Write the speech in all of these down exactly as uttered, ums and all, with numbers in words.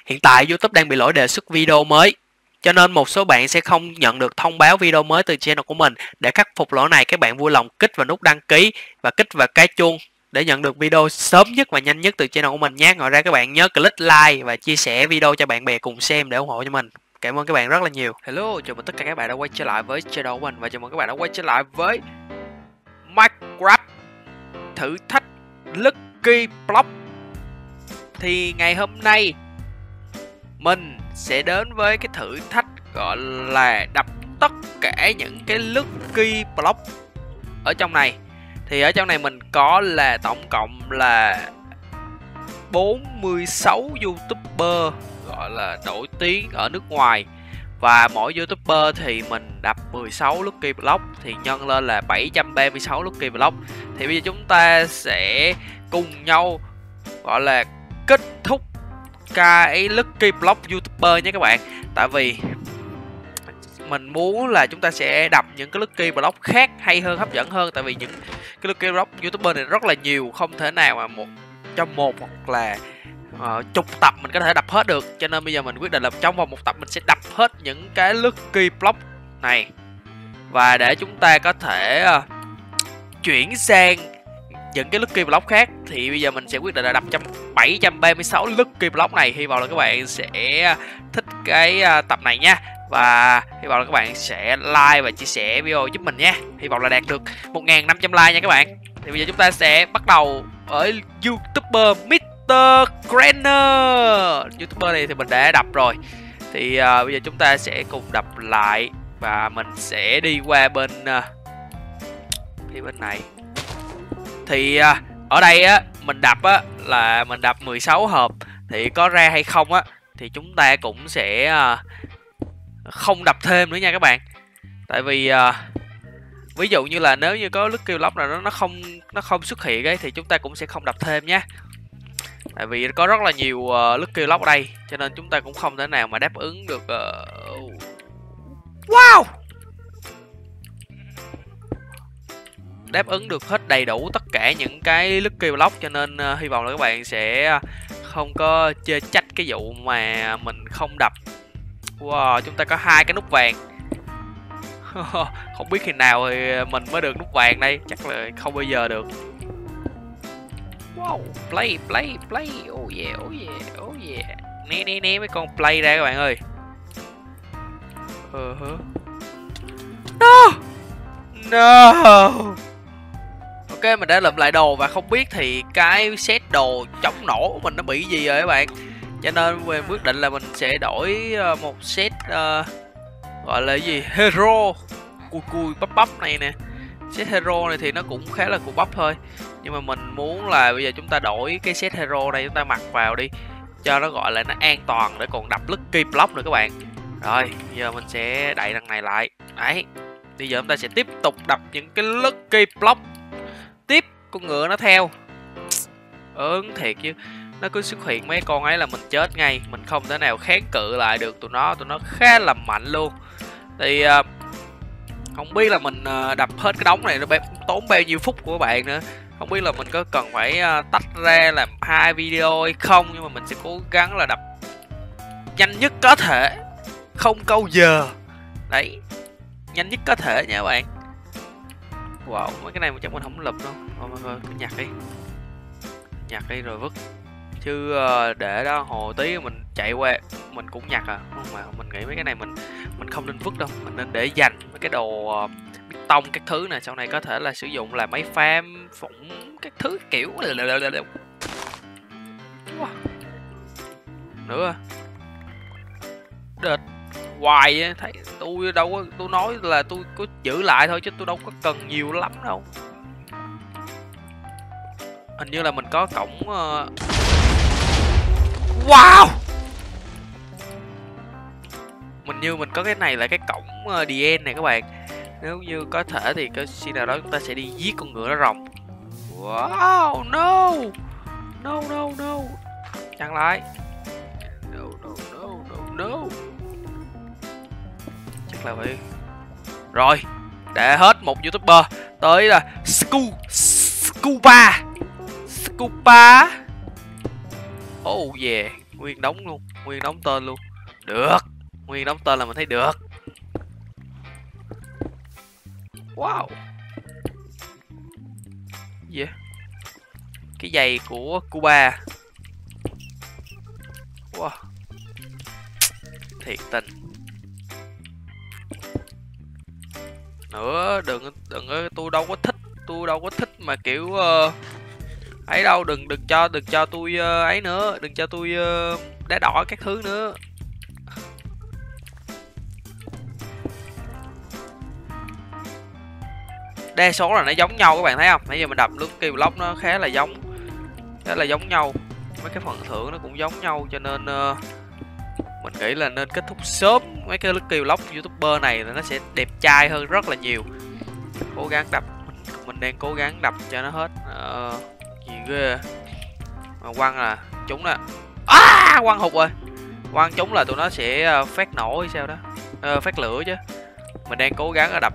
Hiện tại YouTube đang bị lỗi đề xuất video mới, cho nên một số bạn sẽ không nhận được thông báo video mới từ channel của mình. Để khắc phục lỗi này, các bạn vui lòng kích vào nút đăng ký và kích vào cái chuông để nhận được video sớm nhất và nhanh nhất từ channel của mình nhé. Ngoài ra các bạn nhớ click like và chia sẻ video cho bạn bè cùng xem để ủng hộ cho mình. Cảm ơn các bạn rất là nhiều. Hello, chào mừng tất cả các bạn đã quay trở lại với channel của mình và chào mừng các bạn đã quay trở lại với Minecraft thử thách Lucky Block. Thì ngày hôm nay mình sẽ đến với cái thử thách gọi là đập tất cả những cái Lucky Block ở trong này. Thì ở trong này mình có là tổng cộng là bốn mươi sáu YouTuber gọi là nổi tiếng ở nước ngoài. Và mỗi YouTuber thì mình đập mười sáu Lucky Block thì nhân lên là bảy trăm ba mươi sáu Lucky Block. Thì bây giờ chúng ta sẽ cùng nhau gọi là kết thúc cái Lucky Block YouTuber nhé các bạn. Tại vì mình muốn là chúng ta sẽ đập những cái Lucky Block khác hay hơn, hấp dẫn hơn. Tại vì những cái Lucky Block YouTuber này rất là nhiều, không thể nào mà một trong một hoặc là uh, chục tập mình có thể đập hết được. Cho nên bây giờ mình quyết định là trong vòng một tập mình sẽ đập hết những cái Lucky Block này. Và để chúng ta có thể uh, chuyển sang những cái Lucky Block khác thì bây giờ mình sẽ quyết định là đập trong bảy trăm ba mươi sáu Lucky Block này. Hy vọng là các bạn sẽ thích cái uh, tập này nha. Và hy vọng là các bạn sẽ like và chia sẻ video giúp mình nha. Hy vọng là đạt được một nghìn năm trăm like nha các bạn. Thì bây giờ chúng ta sẽ bắt đầu ở YouTuber mít tơ Grainer. YouTuber này thì mình đã đập rồi. Thì uh, bây giờ chúng ta sẽ cùng đập lại. Và mình sẽ đi qua bên uh, phía bên này. Thì uh, ở đây á mình đập á là mình đập mười sáu hộp. Thì có ra hay không á thì chúng ta cũng sẽ uh, không đập thêm nữa nha các bạn. Tại vì uh, ví dụ như là nếu như có Lucky Block nào nó nó không nó không xuất hiện ấy thì chúng ta cũng sẽ không đập thêm nhé. Tại vì có rất là nhiều uh, Lucky Block ở đây cho nên chúng ta cũng không thể nào mà đáp ứng được. Uh... Wow! Đáp ứng được hết đầy đủ tất cả những cái Lucky Block, cho nên uh, hy vọng là các bạn sẽ không có chê trách cái vụ mà mình không đập. Wow, chúng ta có hai cái nút vàng. Không biết khi nào thì mình mới được nút vàng đây, chắc là không bao giờ được. Wow, play play play. Oh yeah, oh yeah, oh yeah. Né né né mấy con play ra các bạn ơi. Uh -huh. No. No. Ok, mình đã lượm lại đồ và không biết thì cái set đồ chống nổ của mình nó bị gì rồi các bạn. Cho nên mình quyết định là mình sẽ đổi một set uh, gọi là gì hero cùi cùi bắp bắp này nè. Set hero này thì nó cũng khá là cùi bắp thôi, nhưng mà mình muốn là bây giờ chúng ta đổi cái set hero này, chúng ta mặc vào đi cho nó gọi là nó an toàn để còn đập Lucky Block nữa các bạn. Rồi giờ mình sẽ đậy đằng này lại. Đấy, bây giờ chúng ta sẽ tiếp tục đập những cái Lucky Block tiếp. Con ngựa nó theo ớn thiệt chứ, nó cứ xuất hiện mấy con ấy là mình chết ngay. Mình không thể nào kháng cự lại được tụi nó. Tụi nó khá là mạnh luôn. Thì uh, không biết là mình uh, đập hết cái đống này nó tốn bao nhiêu phút của các bạn nữa. Không biết là mình có cần phải uh, tách ra làm hai video hay không. Nhưng mà mình sẽ cố gắng là đập nhanh nhất có thể, không câu giờ. Đấy, nhanh nhất có thể nha các bạn. Wow, mấy cái này chắc mình không lụm đâu. Thôi thôi, cứ nhặt đi. Nhặt đi rồi vứt. Chứ uh, để đó hồ tí mình chạy qua mình cũng nhặt à. Không mà mình nghĩ mấy cái này mình mình không nên vứt đâu, mình nên để dành mấy cái đồ uh, bê tông các thứ này sau này có thể là sử dụng là máy farm phụng các thứ kiểu. Wow. Nữa đệt hoài á, thấy tôi đâu có, tôi nói là tôi có giữ lại thôi chứ tôi đâu có cần nhiều lắm đâu. Hình như là mình có cổng uh... wow, mình như mình có cái này là cái cổng uh, đê en này các bạn. Nếu như có thể thì cái khi nào đó chúng ta sẽ đi giết con ngựa nó rồng. Wow, no no no no, chặn lại. No no no no no, chắc là vậy. Rồi, để hết một YouTuber tới là Scu Scuba Scuba. Oh yeah, Nguyên đống luôn, nguyên đống tên luôn. Được, nguyên đống tên là mình thấy được. Wow. Gì yeah. Cái giày của Cuba. Wow. Thiệt tình. Nữa đừng đừng tôi đâu có thích, tôi đâu có thích mà kiểu uh, ấy đâu, đừng đừng cho đừng cho tôi uh, ấy nữa, đừng cho tôi uh, đá đỏ các thứ nữa. Đa số là nó giống nhau các bạn thấy không? Nãy giờ mình đập lúc kỳ block nó khá là giống, khá là giống nhau. Mấy cái phần thưởng nó cũng giống nhau cho nên uh, mình nghĩ là nên kết thúc sớm mấy cái Lucky Block YouTuber này là nó sẽ đẹp trai hơn rất là nhiều. Cố gắng đập, mình, mình đang cố gắng đập cho nó hết. Ờ, gì ghê. Mà quăng là chúng nè. À, quăng hụt rồi. Quăng chúng là tụi nó sẽ phát nổ hay sao đó. À, phát lửa chứ. Mình đang cố gắng là đập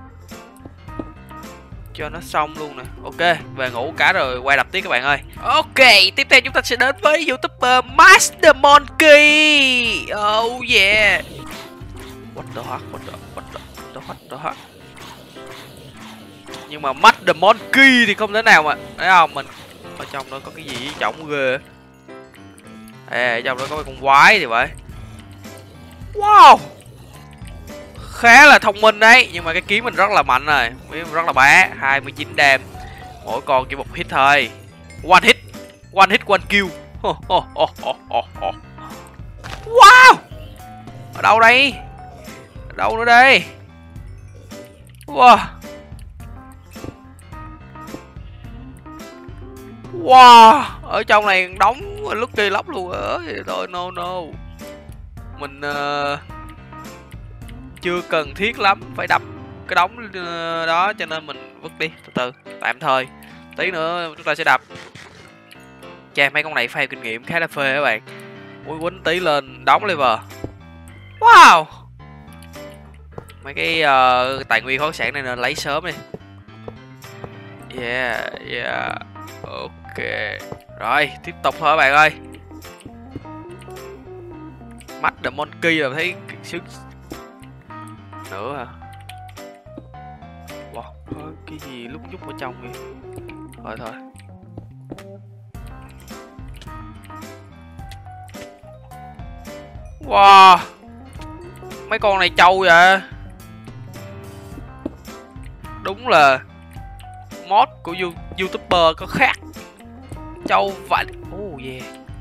cho nó xong luôn nè. Ok, về ngủ cả rồi quay đập tiếp các bạn ơi. Ok, tiếp theo chúng ta sẽ đến với YouTuber Master Monkey. Oh yeah. What the heck, what the, what the, what the, what the heck. Nhưng mà Master Monkey thì không thể nào mà, thấy không? Mình ở trong đó có cái gì trọng ghê. À, ở trong đó có cái con quái thì vậy. Wow. Khá là thông minh đấy, nhưng mà cái kiếm mình rất là mạnh rồi, kiếm rất là bá, hai mươi chín đam, mỗi con chỉ một hit thôi, one hit, one hit one kill. Wow, ở đâu đây, ở đâu nữa đây? Wow, wow, ở trong này đóng Lucky Block luôn á, thôi no no, mình uh... chưa cần thiết lắm phải đập cái đống đó cho nên mình vứt đi từ từ tạm thời, tí nữa chúng ta sẽ đập. Chà, mấy con này phê kinh nghiệm khá là phê các bạn. Quýnh quýnh tí lên đóng level. Wow, mấy cái uh, tài nguyên khoáng sản này nên lấy sớm đi. Yeah yeah, ok rồi tiếp tục thôi các bạn ơi. Mắt the Monkey là thấy sướng nữa hả? Wow, có cái gì lúc nhúc ở trong kìa. Thôi thôi. Wow, mấy con này trâu vậy. Đúng là mod của YouTuber có khác. Trâu vãi. Oh yeah.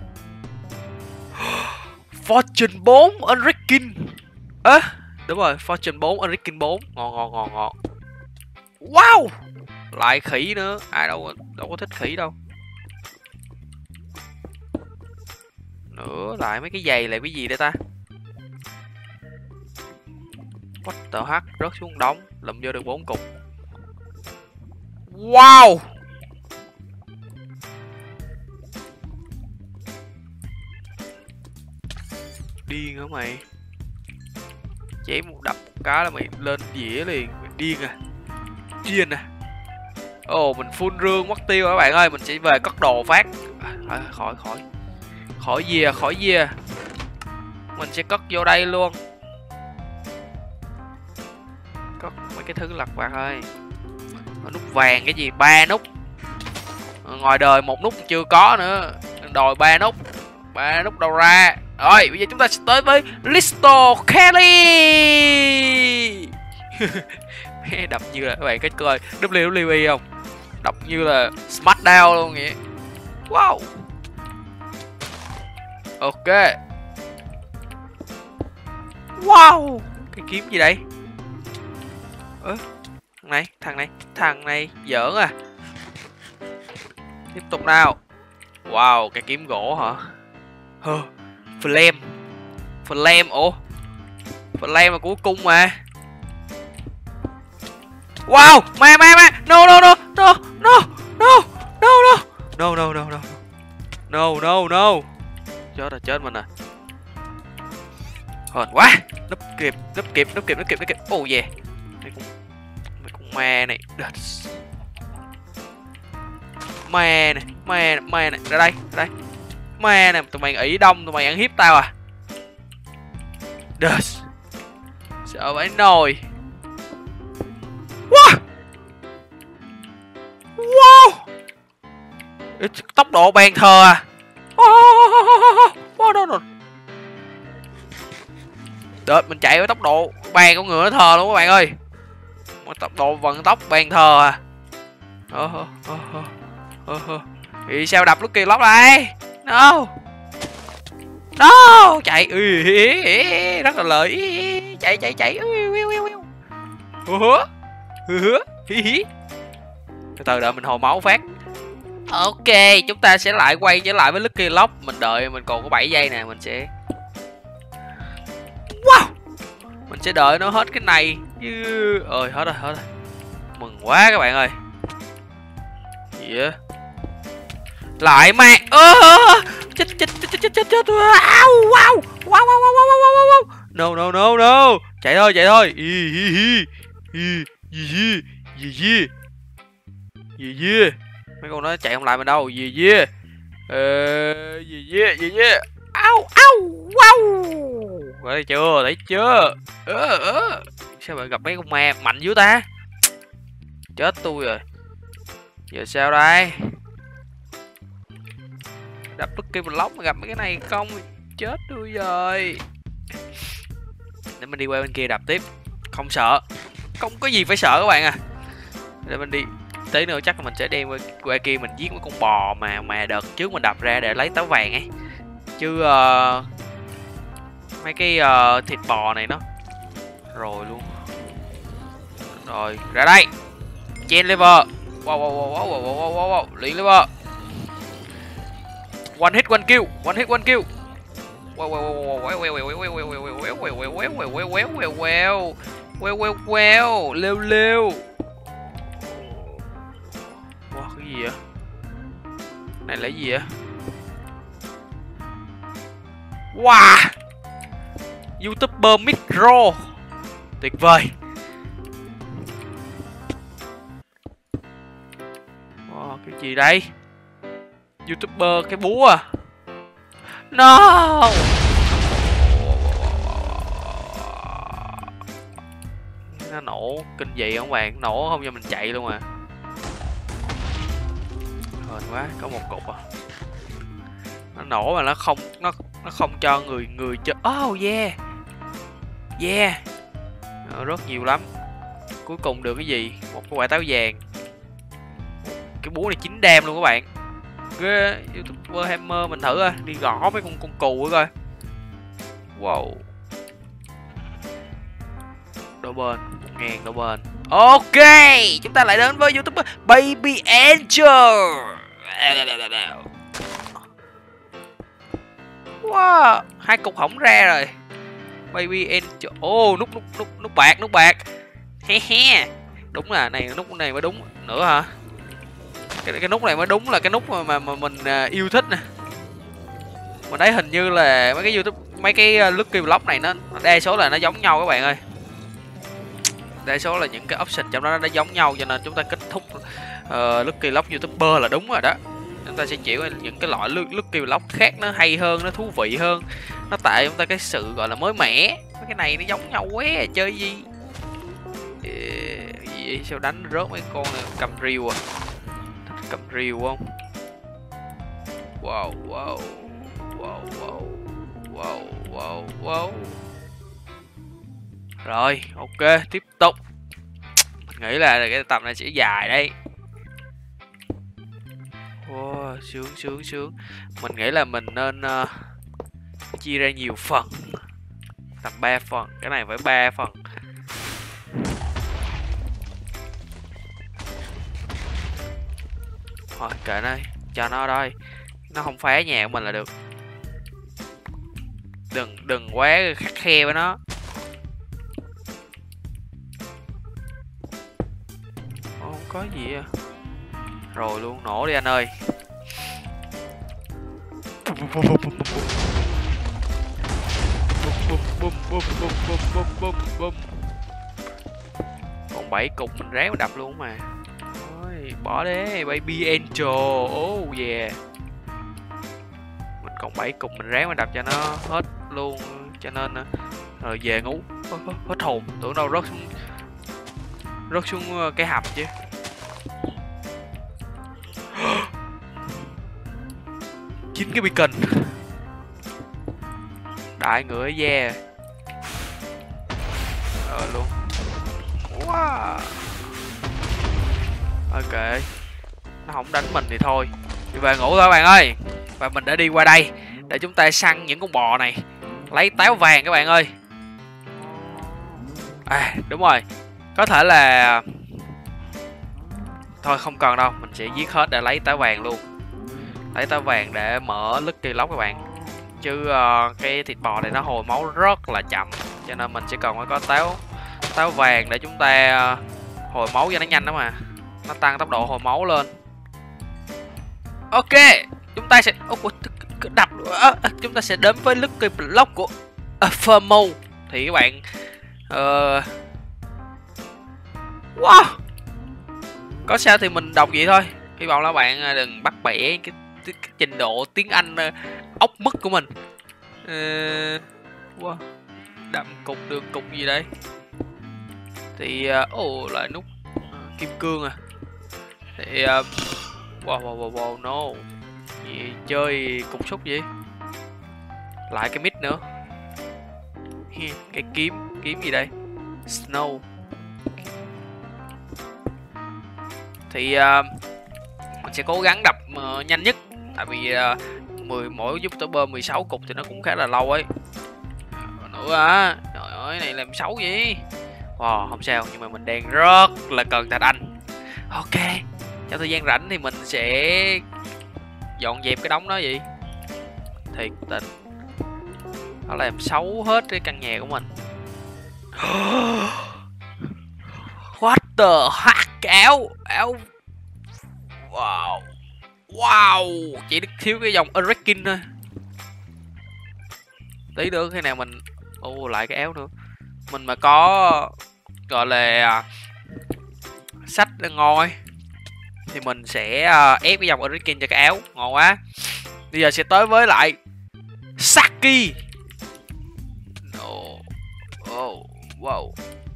Fortune bốn Unreaking. Ơ à, đúng rồi, Fortune bốn, Unreaking bốn. Ngon ngon ngon ngon. Wow, lại khỉ nữa. Ai đâu đâu có thích khỉ đâu. Nữa lại mấy cái giày lại cái gì đây ta? What the heck, rớt xuống đống, lụm vô được bốn cục. Wow, điên hả mày? Chém một đập một cái là mày lên dĩa liền, mày điên à? Điên à? Ồ, oh, mình full rương mất tiêu các bạn ơi, mình sẽ về cất đồ phát. À, khỏi khỏi khỏi dìa khỏi dìa, mình sẽ cất vô đây luôn, cất mấy cái thứ lặt vặt ơi. Nút vàng cái gì, ba nút, ngoài đời một nút chưa có nữa, đòi ba nút, ba nút đâu ra. Rồi bây giờ chúng ta sẽ tới với Listo Kelly. Đập như là các bạn cái coi W W E không, đập như là Smackdown luôn vậy. Wow, ok. Wow, cái kiếm gì đây? Ơ, thằng này thằng này thằng này giỡn à. Tiếp tục nào. Wow, cái kiếm gỗ hả? Hơ, flame flame ủa, flame là của cung mà. Wow, ma ma ma, no no no no no no no no no no no no no no no, chết rồi, chết mình à. Hên quá, núp kịp núp kịp núp kịp núp kịp núp kịp. Oh yeah, mấy con mấy con ma này, ma này ma này ma này, ra đây ra đây Ma nè, tụi mày ỷ đông, tụi mày ăn hiếp tao à? Đợt. Sợ vãi nồi. Wow. Wow. Tốc độ bàn thờ à? Wow, đâu rồi. Đợt mình chạy với tốc độ bàn con ngựa thờ luôn các bạn ơi. Tốc độ vận tốc bàn thờ à? Ờ ờ ờ ờ ờ. Vì sao đập Lucky Block đây? No. No, chạy. Rất là lợi. Chạy chạy chạy. Hứa. Hứa. Hí hí. Từ từ đợi mình hồi máu phát. Ok, chúng ta sẽ lại quay trở lại với Lucky Block. Mình đợi, mình còn có bảy giây nè, mình sẽ wow. Mình sẽ đợi nó hết cái này chứ. Ơi hết rồi, hết rồi. Mừng quá các bạn ơi. Gì á? Lại mà. Ơ chết chết chết chết chết chết. Wow wow wow wow wow wow wow. No no no no. Chạy thôi, chạy thôi. Gì gì gì gì gì gì gì. Mấy con nó chạy không lại mình đâu. Gì gì. Ờ gì gì gì gì. Au au wow. Thấy chưa? Thấy chưa? Ơ ơ. Sao bạn gặp mấy con ma mạnh dữ ta? Chết tôi rồi. Giờ sao đây? Đập Lucky Block mà gặp mấy cái này không chết tôi rồi. Để mình đi qua bên kia đập tiếp. Không sợ. Không có gì phải sợ các bạn à. Để mình đi. Tí nữa chắc là mình sẽ đem qua, qua kia mình giết mấy con bò mà mà đợt trước mình đập ra để lấy táo vàng ấy. Chứ uh, mấy cái uh, thịt bò này nó rồi luôn. Rồi ra đây. Chen lever. Wow wow wow wow wow wow wow wow. Luyện lever. One hit one kill, one hit one kill. Wow wow wow wow wow wow wow wow wow wow wow wow wow wow wow wow wow wow wow wow lêu lêu. Wow cái gì vậy? Này là gì vậy? Wow. YouTuber micro. Tuyệt vời. Wow cái gì đây? YouTuber cái búa à? No. Nó nổ kinh dị không bạn? Nổ không cho mình chạy luôn à. Hên quá, có một cục à. Nó nổ mà nó không nó nó không cho người người chơi. Oh yeah. Yeah. Nó rất nhiều lắm. Cuối cùng được cái gì? Một cái quả táo vàng. Cái búa này chín đam luôn các bạn. Ghê, YouTuber Hammer mình thử coi, đi gõ mấy con con cù coi. Wow. Đổ bên, một ngàn đổ bên. Ok, chúng ta lại đến với YouTuber Baby Angel. Wow, hai cục hỏng ra rồi. Baby Angel. Ô, oh, nút nút nút nút bạc, nút bạc. He he. Đúng là này, nút này mới đúng nữa hả? Cái, cái nút này mới đúng là cái nút mà mà, mà mình uh, yêu thích nè. Mình thấy hình như là mấy cái YouTube mấy cái uh, Lucky Block này nó, nó đa số là nó giống nhau các bạn ơi. Đa số là những cái option trong đó nó giống nhau cho nên chúng ta kết thúc uh, Lucky Block YouTuber là đúng rồi đó. Chúng ta sẽ chịu những cái loại Lucky Block khác nó hay hơn, nó thú vị hơn. Nó tạo chúng ta cái sự gọi là mới mẻ. Mấy cái này nó giống nhau quá à, chơi gì? Uh, gì sao đánh rớt mấy con này cầm rìu à? Cầm rìu không? Wow wow wow wow wow wow wow. Rồi ok, tiếp tục. Mình nghĩ là cái tập này sẽ dài đây. Wow, sướng sướng sướng. Mình nghĩ là mình nên uh, chia ra nhiều phần. Tầm ba phần. Cái này phải ba phần. Thôi kệ nó, cho nó đây. Nó không phá nhà của mình là được. Đừng đừng quá khắt khe với nó. Không có gì à. Rồi luôn, nổ đi anh ơi. Còn bảy cục mình ráng mà đập luôn mà. Thôi bỏ đi Baby Angel. Oh yeah. Mình còn bảy cục, mình ráng mà đập cho nó hết luôn, cho nên rồi về ngủ hết hồn, tưởng đâu rớt xuống rớt xuống cái hầm chứ. Chín cái beacon đại ngựa da rồi luôn. Wow. Ok, nó không đánh mình thì thôi, đi về ngủ thôi các bạn ơi. Và mình đã đi qua đây để chúng ta săn những con bò này, lấy táo vàng các bạn ơi. À đúng rồi, có thể là thôi không cần đâu, mình sẽ giết hết để lấy táo vàng luôn, lấy táo vàng để mở Lucky Lock các bạn. Chứ uh, cái thịt bò này nó hồi máu rất là chậm, cho nên mình sẽ cần phải có táo táo vàng để chúng ta uh, hồi máu cho nó nhanh đó mà, nó tăng tốc độ hồi máu lên. Ok, chúng ta sẽ oh, đập uh, chúng ta sẽ đến với Lucky Block của Fermo. Thì các bạn uh... wow, có sao thì mình đọc vậy thôi, hy vọng là bạn đừng bắt bẻ cái, cái, cái trình độ tiếng Anh uh, ốc mất của mình. uh, wow. Đậm cục đường cục gì đây thì ồ uh, oh, lại nút uh, kim cương à. Thì uh, wow, wow wow wow no, gì chơi cục xúc gì, lại cái mít nữa, cái kiếm kiếm gì đây, snow. Thì uh, mình sẽ cố gắng đập uh, nhanh nhất, tại vì uh, mười mỗi youtuber mười sáu cục thì nó cũng khá là lâu ấy. Nữa à, trời ơi này làm xấu gì. Wow, không sao, nhưng mà mình đang rất là cần thạch anh. Ok, trong thời gian rảnh thì mình sẽ dọn dẹp cái đống đó vậy. Thiệt tình, nó làm xấu hết cái căn nhà của mình. What the heck, áo áo wow wow, chỉ thiếu cái dòng Erekin thôi. Tí nữa khi nào mình ô oh, lại cái áo nữa, mình mà có gọi là sách ngon ấy thì mình sẽ uh, ép cái dòng Erekin cho cái áo ngon quá. Bây giờ sẽ tới với lại Saki. Oh, oh, wow.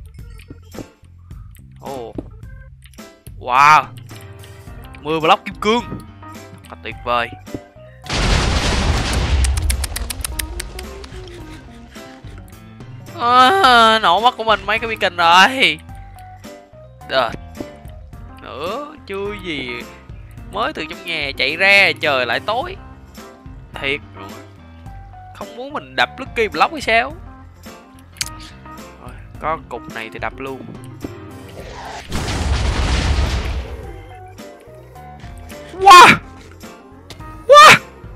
Oh. Wow, mười block kim cương, thật tuyệt vời. À, nổ mắt của mình mấy cái beacon rồi. Đợt nữa chưa gì, mới từ trong nhà chạy ra trời lại tối. Thiệt luôn, không muốn mình đập Lucky Block hay sao. Rồi, có cục này thì đập luôn. Wow, wow,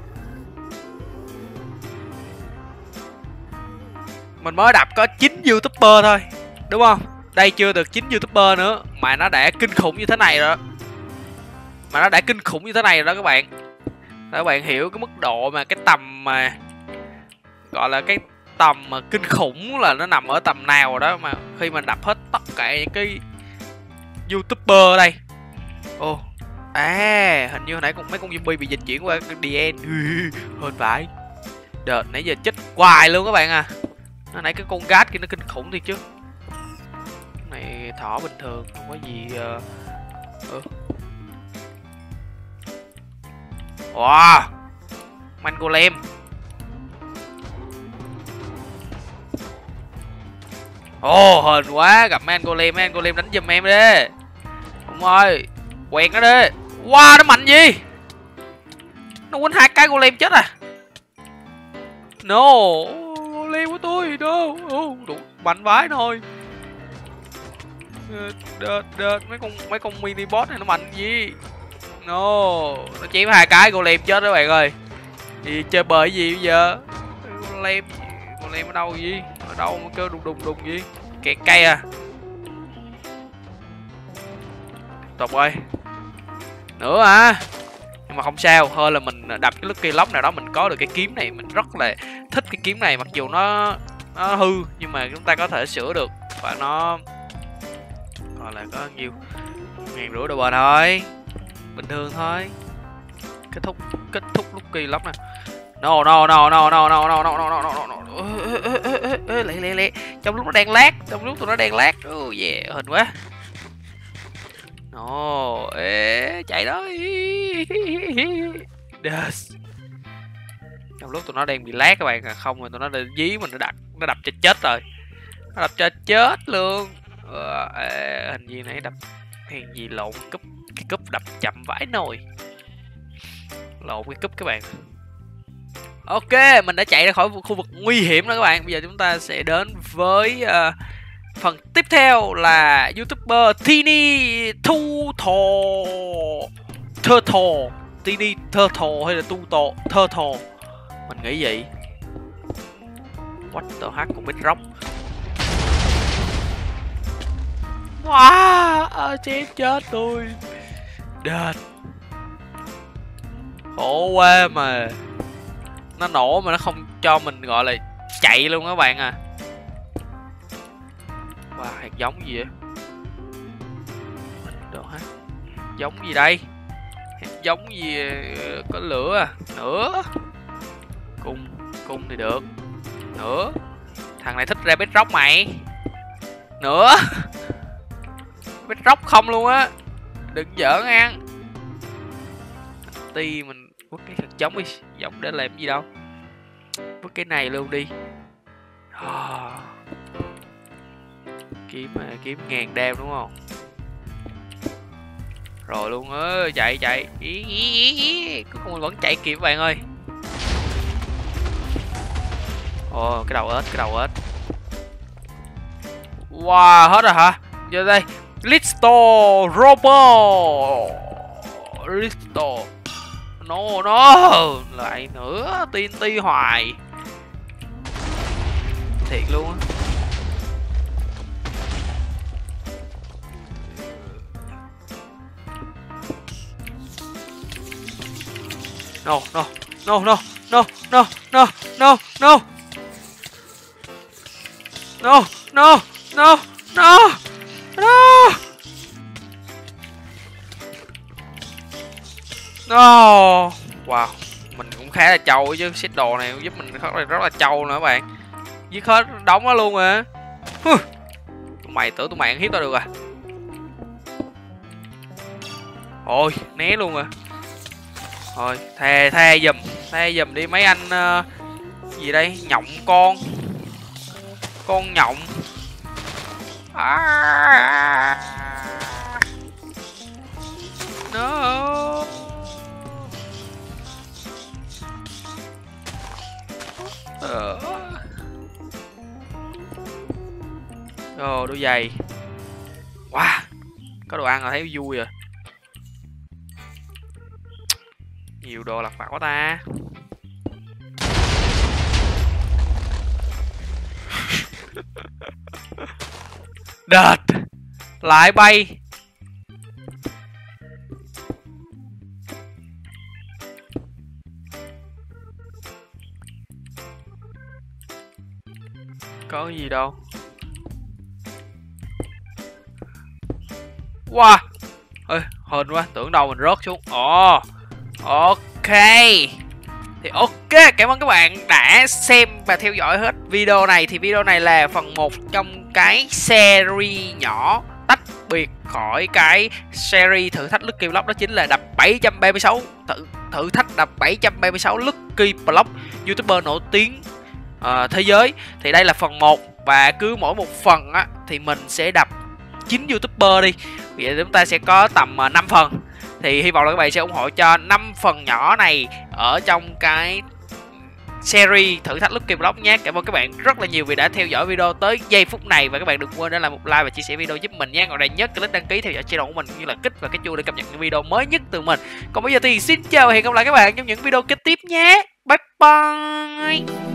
mình mới đập có chín youtuber thôi đúng không, đây chưa được chín youtuber nữa mà nó đã kinh khủng như thế này rồi đó. Mà nó đã kinh khủng như thế này rồi đó các bạn. Để các bạn hiểu cái mức độ mà cái tầm mà gọi là cái tầm mà kinh khủng là nó nằm ở tầm nào rồi đó, mà khi mình đập hết tất cả những cái youtuber ở đây. Ồ oh. À, hình như hồi nãy con mấy con zombie bị dịch chuyển qua cái đê en. Hơn phải. Đợt nãy giờ chết hoài luôn các bạn à. Hồi nãy cái con gat kia nó kinh khủng thiệt chứ. Cái này thỏ bình thường, không có gì uh... ừ. Wow, Mangolem. Ồ, oh, hên quá, gặp Mangolem, Mangolem đánh giùm em đi. Đúng rồi, quẹt nó đi. Wow, nó mạnh gì. Nó quýnh hai cái golem chết à. No, golem của tôi, no. Oh, đủ mạnh vãi thôi. Đợt, đợt, mấy con mấy con mini boss này nó mạnh gì. No, nó chém hai cái golem chết đó bạn ơi. Thì chơi bời gì bây giờ. Golem, golem ở đâu gì. Ở đâu mà kêu đùng đùng đùng gì. Kẹt cây à. Tục ơi. Nữa à. Nhưng mà không sao, hơn là mình đập cái Lucky Lock nào đó mình có được cái kiếm này. Mình rất là thích cái kiếm này, mặc dù nó nó hư nhưng mà chúng ta có thể sửa được. Và nó gọi là có nhiêu ngàn rưỡi đồ bờ thôi, bình thường thôi. Kết thúc kết thúc Lucky Lock nè. No no no no no no no no no no no no. Lẹ lẹ lẹ. Trong lúc nó đang lát, trong lúc tụi nó đang lát. Oh yeah, hình quá. No, ê, chạy đó. Yes. Trong lúc tụi nó đang bị lát các bạn, không rồi tụi nó đã dí mình, nó đập nó đập cho chết rồi. Nó đập cho chết luôn. Ờ, ê, hình gì nãy đập hình gì lộn cúp, cái cúp đập chậm vãi nồi. Lộn cái cúp các bạn. Ok, mình đã chạy ra khỏi khu vực nguy hiểm đó các bạn. Bây giờ chúng ta sẽ đến với uh, phần tiếp theo là YouTuber Tiny Turtle Turtle Tiny Turtle hay là Turtle Turtle, mình nghĩ vậy. What the heck, cũng biết rock. Wow, à, chém chết tôi. Đệt. Khổ quá mà. Nó nổ mà nó không cho mình gọi là chạy luôn các bạn à. Wow, hạt giống gì vậy? Đồ hả? Giống gì đây? Hạt giống gì? Có lửa à? Nữa. Cung, cung thì được. Nữa. Thằng này thích ra bedrock mày. Nữa. Bedrock không luôn á. Đừng giỡn ăn. Ti mình vứt cái hạt giống đi, giống để làm gì đâu. Vứt cái này luôn đi. Oh. Kiếm mà kiếm ngàn đam đúng không? Rồi luôn ơi, chạy chạy. Ý, ý, ý, ý. Cuối cùng mình vẫn chạy kịp bạn ơi. Ồ, oh, cái đầu ếch, cái đầu ếch. Wow, hết rồi hả? Giờ đây, Listo Robot. Listo. No no, lại nữa, tê en tê hoài. Thiệt luôn á. No no no no no no no no no no no no no no no. Wow, mình cũng khá là trâu chứ, set đồ này giúp mình rất là rất là trâu nữa các bạn. Giết hết đóng nó luôn à. Tụi mày tưởng tụi mày ăn hiếp tao được à? Ôi, né luôn à. Thôi, thề thề giùm, thề giùm đi mấy anh uh, gì đây, nhộng con. Con nhộng. À. No. Ờ. Ồ, đôi giày. Wow, có đồ ăn là thấy vui rồi. Nhiều đồ lặt vặt quá ta. Đệt. Lại bay. Có gì đâu. Wow. Ê, hên quá, tưởng đâu mình rớt xuống. Ồ. Ok. Thì ok, cảm ơn các bạn đã xem và theo dõi hết video này. Thì video này là phần một trong cái series nhỏ tách biệt khỏi cái series thử thách Lucky Block, đó chính là đập bảy trăm ba mươi sáu, thử thử thách đập bảy trăm ba mươi sáu Lucky Block, YouTuber nổi tiếng uh, thế giới. Thì đây là phần một và cứ mỗi một phần á thì mình sẽ đập chín YouTuber đi. Vậy chúng ta sẽ có tầm uh, năm phần. Thì hy vọng là các bạn sẽ ủng hộ cho năm phần nhỏ này ở trong cái series thử thách Lucky Block nhé. Cảm ơn các bạn rất là nhiều vì đã theo dõi video tới giây phút này. Và các bạn đừng quên để làm một like và chia sẻ video giúp mình nhé. Còn đây nhớ click đăng ký theo dõi channel của mình cũng như là kích vào cái chuông để cập nhật những video mới nhất từ mình. Còn bây giờ thì xin chào và hẹn gặp lại các bạn trong những video kế tiếp nhé. Bye bye.